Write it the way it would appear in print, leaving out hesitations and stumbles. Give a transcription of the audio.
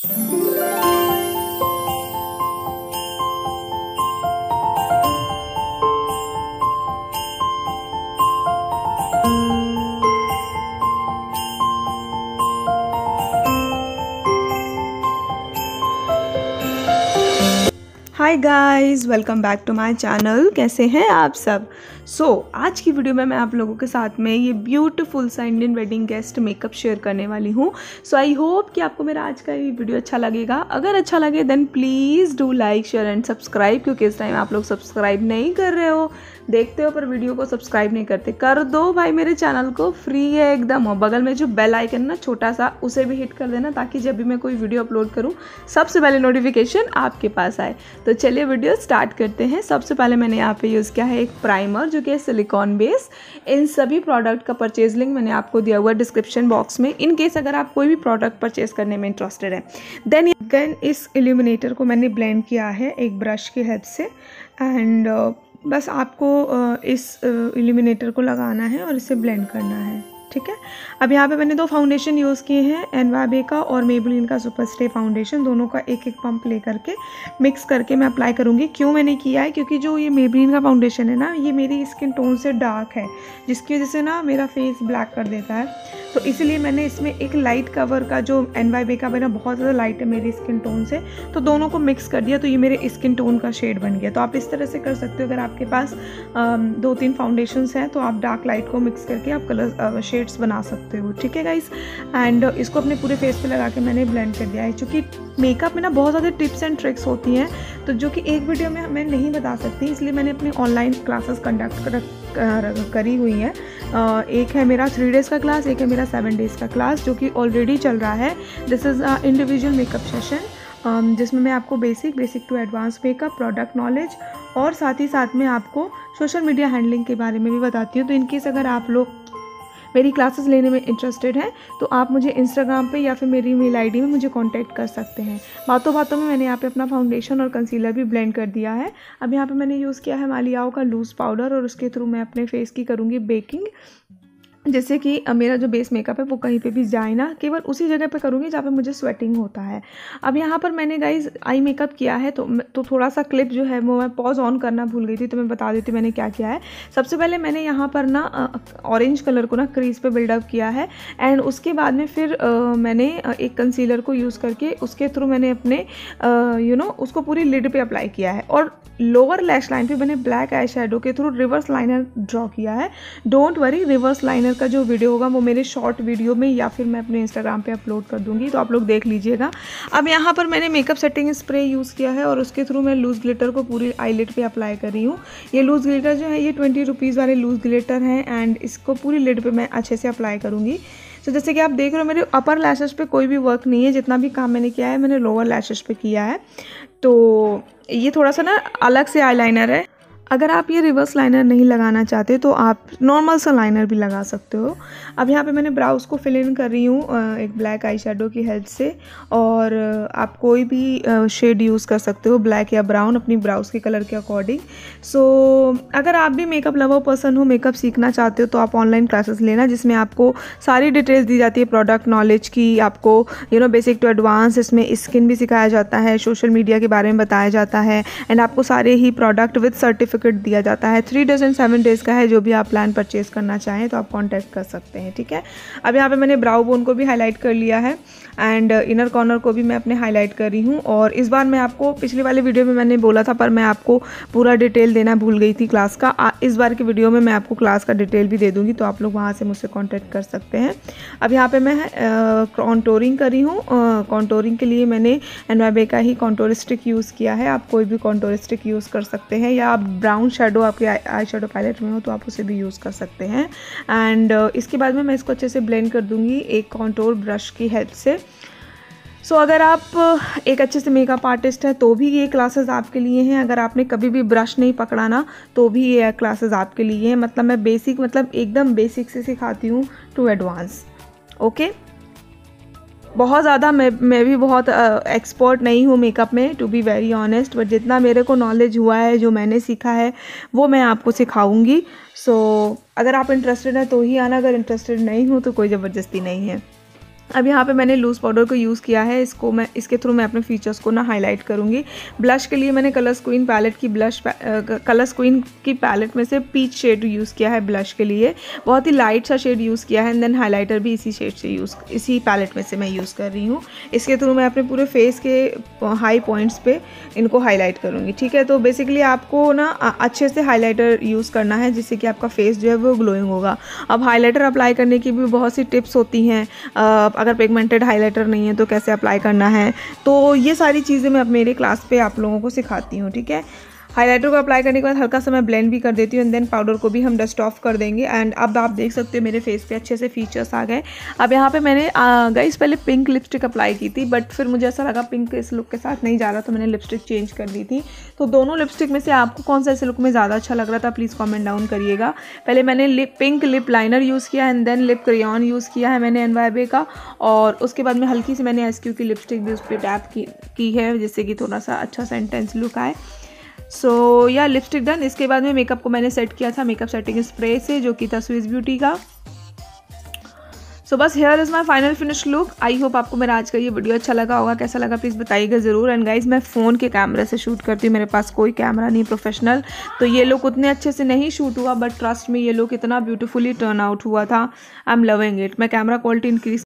Hi guys, welcome back to my channel. कैसे हैं आप सब? आज की वीडियो में मैं आप लोगों के साथ में ये ब्यूटीफुल सा Indian wedding guest makeup share करने वाली हूँ। आई होप कि आपको मेरा आज का ये वीडियो अच्छा लगेगा। अगर अच्छा लगे then please do like, share and subscribe, क्योंकि इस टाइम आप लोग सब्सक्राइब नहीं कर रहे हो, देखते हो पर वीडियो को सब्सक्राइब नहीं करते। कर दो भाई, मेरे चैनल को फ्री है एकदम। और बगल में जो बेल आइकन ना छोटा सा, उसे भी हिट कर देना, ताकि जब भी मैं कोई वीडियो अपलोड करूँ सबसे पहले नोटिफिकेशन आपके पास आए। तो चलिए वीडियो स्टार्ट करते हैं। सबसे पहले मैंने यहाँ पे यूज़ किया है एक प्राइमर, जो कि है सिलिकॉन बेस। इन सभी प्रोडक्ट का परचेज लिंक मैंने आपको दिया हुआ है डिस्क्रिप्शन बॉक्स में, इन केस अगर आप कोई भी प्रोडक्ट परचेज करने में इंटरेस्टेड है। देन इस इल्यूमिनेटर को मैंने ब्लेंड किया है एक ब्रश की हेल्प से। एंड बस आपको इस इल्यूमिनेटर को लगाना है और इसे ब्लेंड करना है, ठीक है। अब यहाँ पे मैंने दो फाउंडेशन यूज़ किए हैं, एनवाबे का और मेबलिन का सुपर स्टे फाउंडेशन। दोनों का एक एक पंप लेकर के मिक्स करके मैं अप्लाई करूँगी। क्यों मैंने किया है, क्योंकि जो ये मेबलिन का फाउंडेशन है ना, ये मेरी स्किन टोन से डार्क है, जिसकी वजह से ना मेरा फेस ब्लैक कर देता है। तो इसलिए मैंने इसमें एक लाइट कवर का, जो एनवाबे का मेरा बहुत ज़्यादा लाइट है मेरी स्किन टोन से, तो दोनों को मिक्स कर दिया, तो ये मेरे स्किन टोन का शेड बन गया। तो आप इस तरह से कर सकते हो। अगर आपके पास 2-3 फाउंडेशंस हैं तो आप डार्क लाइट को मिक्स करके आप कलर शेड्स बना सकते हो, ठीक है गाइस। एंड इसको अपने पूरे फेस पे लगा के मैंने ब्लेंड कर दिया है। चूँकि मेकअप में ना बहुत ज़्यादा टिप्स एंड ट्रिक्स होती हैं, तो जो कि एक वीडियो में मैं नहीं बता सकती, इसलिए मैंने अपनी ऑनलाइन क्लासेस कंडक्ट करी हुई हैं। एक है मेरा 3 डेज़ का क्लास, एक है मेरा 7 डेज़ का क्लास, जो कि ऑलरेडी चल रहा है। This is individual makeup session, जिसमें मैं आपको basic to advance makeup, product knowledge और साथ ही साथ में आपको सोशल मीडिया हैंडलिंग के बारे में भी बताती हूँ। तो इनकेस अगर आप लोग मेरी क्लासेस लेने में इंटरेस्टेड हैं तो आप मुझे इंस्टाग्राम पे या फिर मेरी मेल आईडी में मुझे कांटेक्ट कर सकते हैं। बातों बातों में मैंने यहाँ पे अपना फाउंडेशन और कंसीलर भी ब्लेंड कर दिया है। अब यहाँ पे मैंने यूज़ किया है मालियाओ का लूज़ पाउडर, और उसके थ्रू मैं अपने फेस की करूँगी बेकिंग, जैसे कि मेरा जो बेस मेकअप है वो कहीं पे भी जाए ना, केवल उसी जगह पे करूँगी जहाँ पे मुझे स्वेटिंग होता है। अब यहाँ पर मैंने गाइज आई मेकअप किया है, तो थोड़ा सा क्लिप जो है वो मैं पॉज ऑन करना भूल गई थी, तो मैं बता देती हूँ मैंने क्या किया है। सबसे पहले मैंने यहाँ पर ना ऑरेंज कलर को ना क्रीज पे बिल्डअप किया है। एंड उसके बाद में फिर मैंने एक कंसीलर को यूज़ करके उसके थ्रू मैंने अपने उसको पूरी लिड पे अप्लाई किया है। और लोअर लैश लाइन पे मैंने ब्लैक आई शेडो के थ्रू रिवर्स लाइनर ड्रॉ किया है। डोंट वरी, रिवर्स लाइनर का जो वीडियो होगा वो मेरे शॉर्ट वीडियो में या फिर मैं अपने इंस्टाग्राम पे अपलोड कर दूंगी, तो आप लोग देख लीजिएगा। अब यहाँ पर मैंने मेकअप सेटिंग स्प्रे यूज़ किया है और उसके थ्रू मैं लूज़ ग्लिटर को पूरी आईलिड पे अप्लाई कर रही हूँ। ये लूज़ ग्लिटर जो है ये 20 रुपीज़ वाले लूज़ ग्लिटर हैं, एंड इसको पूरी लिड पे मैं अच्छे से अप्लाई करूँगी। तो जैसे कि आप देख रहे हो मेरे अपर लैशेस पे कोई भी वर्क नहीं है, जितना भी काम मैंने किया है मैंने लोअर लैशेस पे किया है। तो ये थोड़ा सा ना अलग से आईलाइनर है। अगर आप ये रिवर्स लाइनर नहीं लगाना चाहते तो आप नॉर्मल सा लाइनर भी लगा सकते हो। अब यहाँ पे मैंने ब्राउज को फिल इन कर रही हूँ एक ब्लैक आई शेडो की हेल्प से, और आप कोई भी शेड यूज़ कर सकते हो, ब्लैक या ब्राउन, अपनी ब्राउज के कलर के अकॉर्डिंग। अगर आप भी मेकअप लवर पर्सन हो, मेकअप सीखना चाहते हो, तो आप ऑनलाइन क्लासेस लेना, जिसमें आपको सारी डिटेल्स दी जाती है प्रोडक्ट नॉलेज की। आपको बेसिक टू एडवांस इसमें स्किन भी सिखाया जाता है, सोशल मीडिया के बारे में बताया जाता है, एंड आपको सारे ही प्रोडक्ट विद सर्टिफिकेट दिया जाता है। 3 डेज़ एंड 7 डेज़ का है। जो भी आप प्लान परचेज करना चाहें तो आप कांटेक्ट कर सकते हैं, ठीक है। अब यहाँ पे मैंने ब्राउ बोन को भी हाईलाइट कर लिया है, एंड इनर कॉर्नर को भी मैं अपने हाईलाइट कर रही हूँ। और इस बार मैं आपको, पिछले वाले वीडियो में मैंने बोला था पर मैं आपको पूरा डिटेल देना भूल गई थी क्लास का। इस बार के वीडियो में मैं आपको क्लास का डिटेल भी दे दूँगी, तो आप लोग वहाँ से मुझसे कॉन्टैक्ट कर सकते हैं। अब यहाँ पर मैं कॉन्टोरिंग करी हूँ। कॉन्टोरिंग के लिए मैंने एनवाबे का ही कॉन्टोर स्टिक यूज़ किया है। आप कोई भी कॉन्टोर स्टिक यूज़ कर सकते हैं, या आप ब्राउन शेडो आपके आई शेडो पैलेट में हो तो आप उसे भी यूज़ कर सकते हैं। एंड इसके बाद में मैं इसको अच्छे से ब्लेंड कर दूँगी एक कॉन्टोर ब्रश की हेल्प से। अगर आप एक अच्छे से मेकअप आर्टिस्ट है तो भी ये क्लासेस आपके लिए हैं। अगर आपने कभी भी ब्रश नहीं पकड़ा ना, तो भी ये क्लासेस आपके लिए हैं। मतलब मैं एकदम बेसिक से सिखाती हूँ टू एडवांस, ओके। बहुत ज़्यादा मैं भी बहुत एक्सपर्ट नहीं हूँ मेकअप में, to be very honest, but जितना मेरे को नॉलेज हुआ है, जो मैंने सीखा है, वो मैं आपको सिखाऊंगी। अगर आप इंटरेस्टेड हैं तो ही आना, अगर इंटरेस्टेड नहीं हो तो कोई ज़बरदस्ती नहीं है। अब यहाँ पे मैंने लूज़ पाउडर को यूज़ किया है, इसके थ्रू मैं अपने फीचर्स को ना हाईलाइट करूँगी। ब्लश के लिए मैंने कलर्स क्वीन की पैलेट में से पीच शेड यूज़ किया है ब्लश के लिए, बहुत ही लाइट सा शेड यूज़ किया है। एंड देन हाइलाइटर भी इसी पैलेट में से मैं यूज़ कर रही हूँ। इसके थ्रू मैं अपने पूरे फेस के हाई पॉइंट्स पे इनको हाईलाइट करूँगी, ठीक है। तो बेसिकली आपको ना अच्छे से हाईलाइटर यूज़ करना है, जिससे कि आपका फेस जो है वो ग्लोइंग होगा। अब हाईलाइटर अप्लाई करने की भी बहुत सी टिप्स होती हैं, अगर पिगमेंटेड हाइलाइटर नहीं है तो कैसे अप्लाई करना है, तो ये सारी चीज़ें मैं अब मेरे क्लास पे आप लोगों को सिखाती हूँ, ठीक है। हाइलाइटर को अप्लाई करने के बाद हल्का सा मैं ब्लेंड भी कर देती हूँ एंड देन पाउडर को भी हम डस्ट ऑफ कर देंगे। एंड अब आप देख सकते हो मेरे फेस पे अच्छे से फीचर्स आ गए। अब यहाँ पे मैंने गाइस पहले पिंक लिपस्टिक अप्लाई की थी, बट फिर मुझे ऐसा लगा पिंक इस लुक के साथ नहीं जा रहा, तो मैंने लिपस्टिक चेंज कर दी थी। तो दोनों लिपस्टिक में से आपको कौन सा इस लुक में ज़्यादा अच्छा लग रहा था, प्लीज़ कॉमेंट डाउन करिएगा। पहले मैंने पिंक लिप लाइनर यूज़ किया and then lip crayon use किया है मैंने NYB का, और उसके बाद में हल्की सी मैंने SQ की लिपस्टिक भी उस पर टैप की है, जिससे कि थोड़ा सा अच्छा सा इंटेंस लुक आए। सो या लिपस्टिक डन। इसके बाद में मेकअप को मैंने सेट किया था मेकअप सेटिंग स्प्रे से, जो कि था स्विस ब्यूटी का। सो बस here is my final finish look. I hope आपको मेरा आज का ये वीडियो अच्छा लगा होगा। कैसा लगा प्लीज़ बताइएगा ज़रूर। एंड गाइज मैं फ़ोन के कैमरे से शूट करती हूँ, मेरे पास कोई कैमरा नहीं प्रोफेशनल, तो ये लुक उतने अच्छे से नहीं शूट हुआ, बट ट्रस्ट में ये लुक इतना ब्यूटीफुली टर्न आउट हुआ था। I am loving it. मैं कैमरा क्वालिटी इंक्रीज